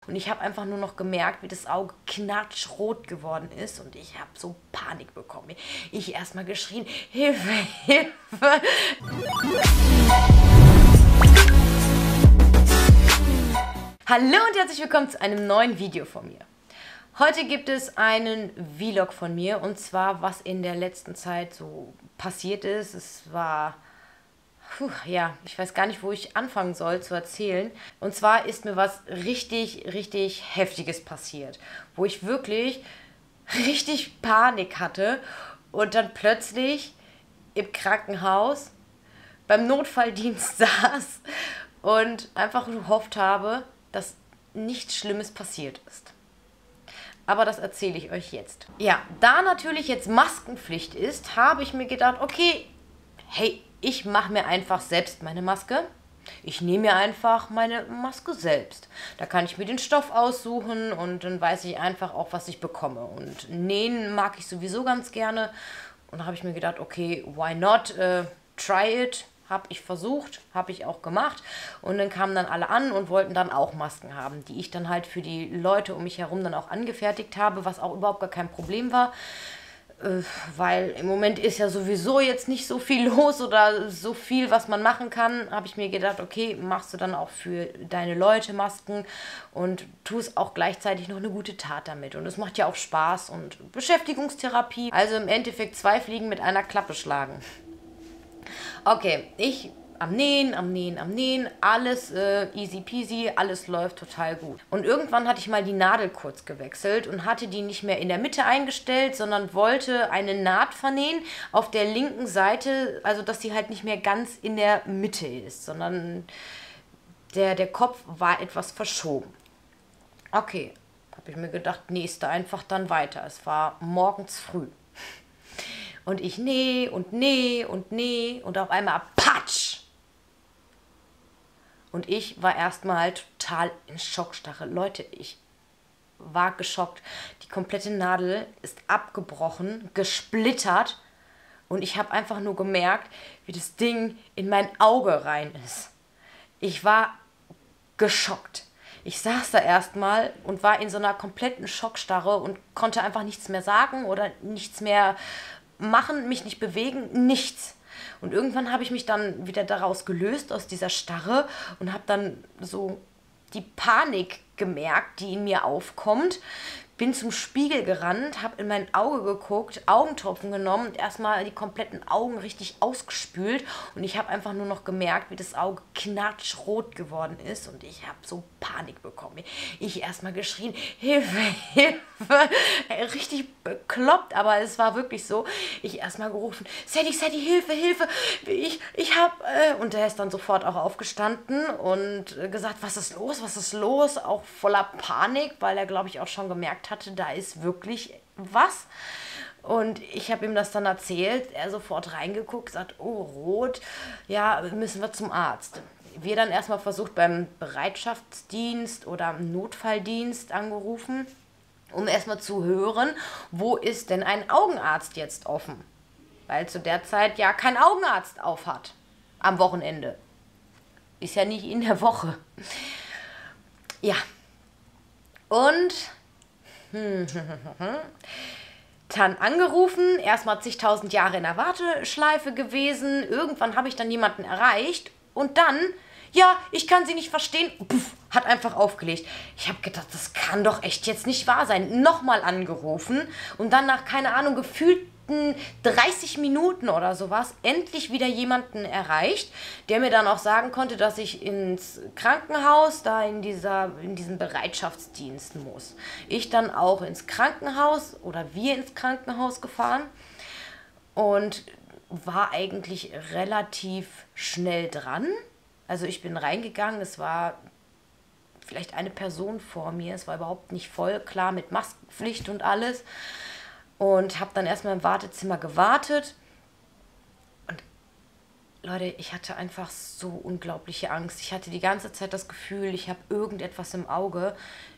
Und ich habe einfach nur noch gemerkt, wie das Auge knatschrot geworden ist und ich habe so Panik bekommen. Ich erstmal geschrien, Hilfe, Hilfe. Hallo und herzlich willkommen zu einem neuen Video von mir. Heute gibt es einen Vlog von mir und zwar, was in der letzten Zeit so passiert ist. Es war... ja, ich weiß gar nicht, wo ich anfangen soll zu erzählen. Und zwar ist mir was richtig, richtig Heftiges passiert, wo ich wirklich richtig Panik hatte und dann plötzlich im Krankenhaus beim Notfalldienst saß und einfach gehofft habe, dass nichts Schlimmes passiert ist. Aber das erzähle ich euch jetzt. Ja, da natürlich jetzt Maskenpflicht ist, habe ich mir gedacht, okay, hey, ich mache mir einfach selbst meine Maske. Ich nehme mir einfach meine Maske selbst. Da kann ich mir den Stoff aussuchen und dann weiß ich einfach auch, was ich bekomme. Und nähen mag ich sowieso ganz gerne. Und da habe ich mir gedacht, okay, why not? Try it. Habe ich versucht, habe ich auch gemacht. Und dann kamen dann alle an und wollten dann auch Masken haben, die ich dann halt für die Leute um mich herum dann auch angefertigt habe, was auch überhaupt gar kein Problem war. Weil im Moment ist ja sowieso jetzt nicht so viel los oder so viel, was man machen kann, habe ich mir gedacht, okay, machst du dann auch für deine Leute Masken und tust auch gleichzeitig noch eine gute Tat damit. Und es macht ja auch Spaß und Beschäftigungstherapie. Also im Endeffekt 2 Fliegen mit einer Klappe schlagen. Okay, ich am Nähen, alles easy peasy, alles läuft total gut. Und irgendwann hatte ich mal die Nadel kurz gewechselt und hatte die nicht mehr in der Mitte eingestellt, sondern wollte eine Naht vernähen auf der linken Seite, also dass die halt nicht mehr ganz in der Mitte ist, sondern der Kopf war etwas verschoben. Okay, habe ich mir gedacht, nähste einfach dann weiter. Es war morgens früh. Und ich nähe und nähe und nähe und auf einmal patsch! Und ich war erstmal total in Schockstarre. Leute, ich war geschockt. Die komplette Nadel ist abgebrochen, gesplittert. Und ich habe einfach nur gemerkt, wie das Ding in mein Auge rein ist. Ich war geschockt. Ich saß da erstmal und war in so einer kompletten Schockstarre und konnte einfach nichts mehr sagen oder nichts mehr machen, mich nicht bewegen, nichts. Und irgendwann habe ich mich dann wieder daraus gelöst, aus dieser Starre und habe dann so die Panik gemerkt, die in mir aufkommt. Bin zum Spiegel gerannt, habe in mein Auge geguckt, Augentropfen genommen und erstmal die kompletten Augen richtig ausgespült. Und ich habe einfach nur noch gemerkt, wie das Auge knatschrot geworden ist. Und ich habe so Panik bekommen. Ich erstmal geschrien, Hilfe, Hilfe. Richtig bekloppt, aber es war wirklich so. Ich erstmal gerufen, Sadie, Hilfe, Hilfe. Ich habe... Und der ist dann sofort auch aufgestanden und gesagt, was ist los, was ist los? Auch voller Panik, weil er, glaube ich, auch schon gemerkt hatte, da ist wirklich was. Und ich habe ihm das dann erzählt, er sofort reingeguckt, sagt, oh, rot, ja, müssen wir zum Arzt. Wir dann erstmal versucht beim Bereitschaftsdienst oder Notfalldienst angerufen, um erstmal zu hören, wo ist denn ein Augenarzt jetzt offen? Weil zu der Zeit ja kein Augenarzt auf hat, am Wochenende. Ist ja nicht in der Woche. Ja, und dann angerufen, erstmal zigtausend Jahre in der Warteschleife gewesen, irgendwann habe ich dann jemanden erreicht und dann, ja, ich kann Sie nicht verstehen, puff, hat einfach aufgelegt. Ich habe gedacht, das kann doch echt jetzt nicht wahr sein. Nochmal angerufen und dann nach, keine Ahnung, gefühlten 30 Minuten oder sowas endlich wieder jemanden erreicht, der mir dann auch sagen konnte, dass ich ins Krankenhaus, da in diesem Bereitschaftsdienst muss. Ich dann auch ins Krankenhaus oder wir ins Krankenhaus gefahren und war eigentlich relativ schnell dran. Also ich bin reingegangen, es war vielleicht eine Person vor mir, es war überhaupt nicht voll, klar mit Maskenpflicht und alles. Und habe dann erstmal im Wartezimmer gewartet. Und Leute, ich hatte einfach so unglaubliche Angst. Ich hatte die ganze Zeit das Gefühl, ich habe irgendetwas im Auge.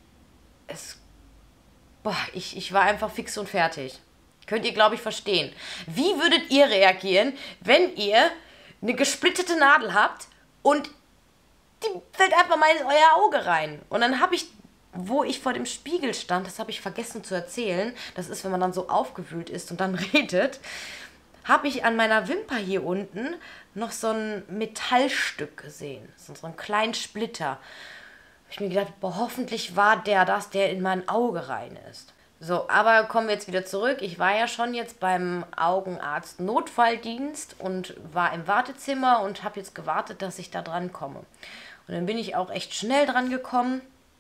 Ich war einfach fix und fertig. Könnt ihr, glaube ich, verstehen. Wie würdet ihr reagieren, wenn ihr eine gesplittete Nadel habt und die fällt einfach mal in euer Auge rein? Und dann habe ich wo ich vor dem Spiegel stand, das habe ich vergessen zu erzählen, das ist, wenn man dann so aufgewühlt ist und dann redet, habe ich an meiner Wimper hier unten noch so ein Metallstück gesehen, so einen kleinen Splitter. Habe ich mir gedacht, boah, hoffentlich war der in mein Auge rein ist. So, aber kommen wir jetzt wieder zurück. Ich war ja schon jetzt beim Augenarzt Notfalldienst und war im Wartezimmer und habe jetzt gewartet, dass ich da dran komme. Und dann bin ich auch echt schnell dran gekommen.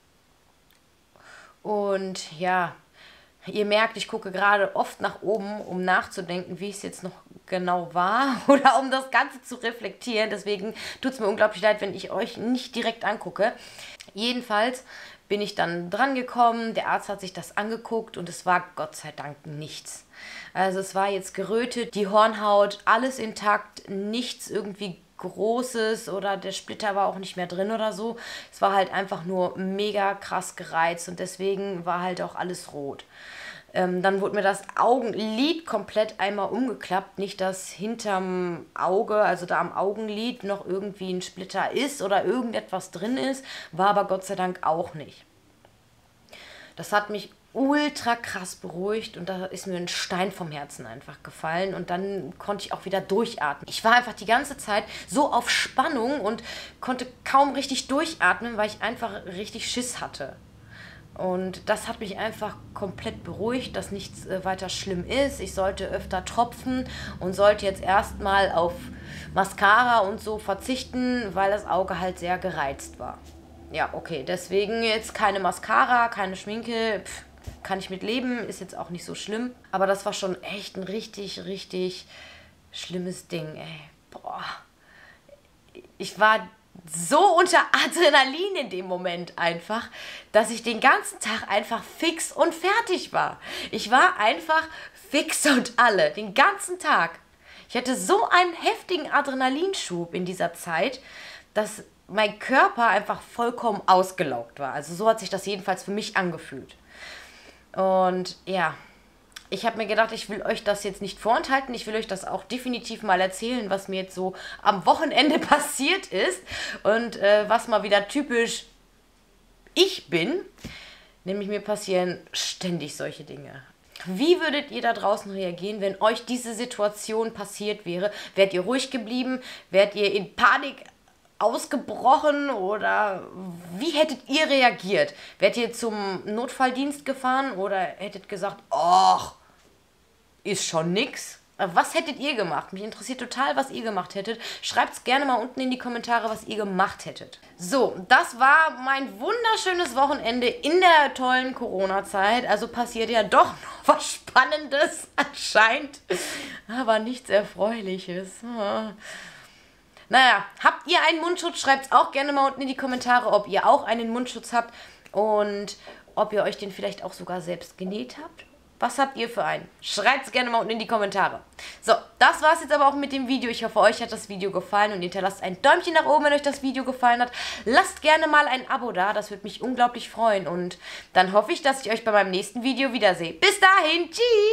Und ja, ihr merkt, ich gucke gerade oft nach oben, um nachzudenken, wie es jetzt noch genau war oder um das Ganze zu reflektieren. Deswegen tut es mir unglaublich leid, wenn ich euch nicht direkt angucke. Jedenfalls bin ich dann dran gekommen, der Arzt hat sich das angeguckt und es war Gott sei Dank nichts. Also es war jetzt gerötet, die Hornhaut, alles intakt, nichts irgendwie Großes oder der Splitter war auch nicht mehr drin oder so. Es war halt einfach nur mega krass gereizt und deswegen war halt auch alles rot. Dann wurde mir das Augenlid komplett einmal umgeklappt. Nicht, dass hinterm Auge, also da am Augenlid, noch irgendwie ein Splitter ist oder irgendetwas drin ist. War aber Gott sei Dank auch nicht. Das hat mich ultra krass beruhigt und da ist mir ein Stein vom Herzen einfach gefallen und dann konnte ich auch wieder durchatmen. Ich war einfach die ganze Zeit so auf Spannung und konnte kaum richtig durchatmen, weil ich einfach richtig Schiss hatte. Und das hat mich einfach komplett beruhigt, dass nichts weiter schlimm ist. Ich sollte öfter tropfen und sollte jetzt erstmal auf Mascara und so verzichten, weil das Auge halt sehr gereizt war. Ja, okay, deswegen jetzt keine Mascara, keine Schminke, kann ich mit leben, ist jetzt auch nicht so schlimm. Aber das war schon echt ein richtig, richtig schlimmes Ding, ey. Boah. Ich war so unter Adrenalin in dem Moment einfach, dass ich den ganzen Tag einfach fix und fertig war. Ich war einfach fix und alle, den ganzen Tag. Ich hatte so einen heftigen Adrenalinschub in dieser Zeit, dass mein Körper einfach vollkommen ausgelaugt war. Also so hat sich das jedenfalls für mich angefühlt. Und ja, ich habe mir gedacht, ich will euch das jetzt nicht vorenthalten. Ich will euch das auch definitiv mal erzählen, was mir jetzt so am Wochenende passiert ist. Und was mal wieder typisch ich bin. Nämlich mir passieren ständig solche Dinge. Wie würdet ihr da draußen reagieren, wenn euch diese Situation passiert wäre? Wärt ihr ruhig geblieben? Wärt ihr in Panik ausgebrochen oder wie hättet ihr reagiert? Wärt ihr zum Notfalldienst gefahren oder hättet gesagt, ach, ist schon nix? Was hättet ihr gemacht? Mich interessiert total, was ihr gemacht hättet. Schreibt es gerne mal unten in die Kommentare, was ihr gemacht hättet. So, das war mein wunderschönes Wochenende in der tollen Corona-Zeit. Also passiert ja doch noch was Spannendes anscheinend, aber nichts Erfreuliches. Naja, habt ihr einen Mundschutz? Schreibt es auch gerne mal unten in die Kommentare, ob ihr auch einen Mundschutz habt und ob ihr euch den vielleicht auch sogar selbst genäht habt. Was habt ihr für einen? Schreibt es gerne mal unten in die Kommentare. So, das war es jetzt aber auch mit dem Video. Ich hoffe, euch hat das Video gefallen und hinterlasst ein Däumchen nach oben, wenn euch das Video gefallen hat. Lasst gerne mal ein Abo da, das würde mich unglaublich freuen. Und dann hoffe ich, dass ich euch bei meinem nächsten Video wiedersehe. Bis dahin, tschüss!